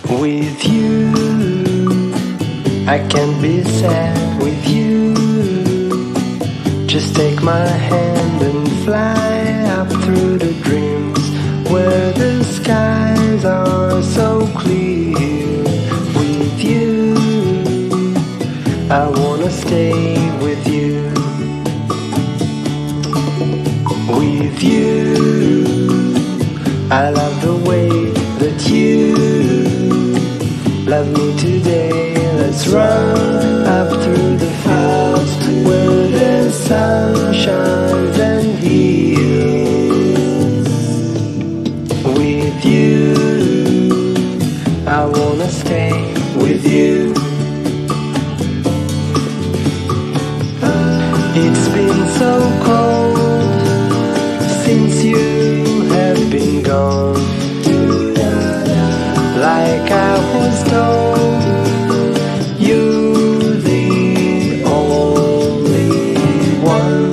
With you, I can't be sad with you. Just take my hand and fly up through the dreams where the skies are so clear. With you, I wanna stay with you. With you, I love the way that you love me today. Let's run up through the fields where the sun shines and heals. With you, I wanna stay with you. It's been so cold since you have been gone. Like I was told, you're the only one.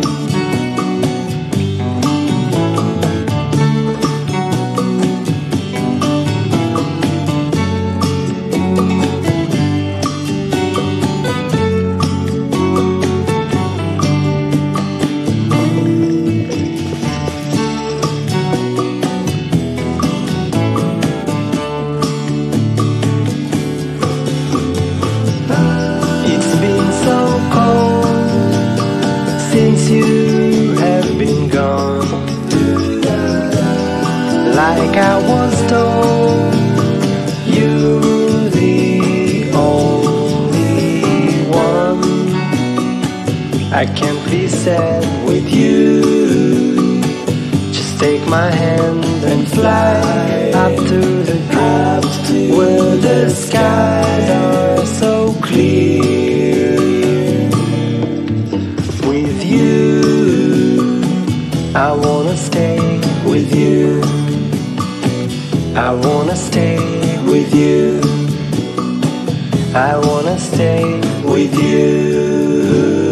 Since you have been gone, like I was told, you're the only one. I can't be sad with you. Just take my hand and fly up to the clouds where the skies are so clear. With you, I wanna stay with you. I wanna stay with you. I wanna stay with you.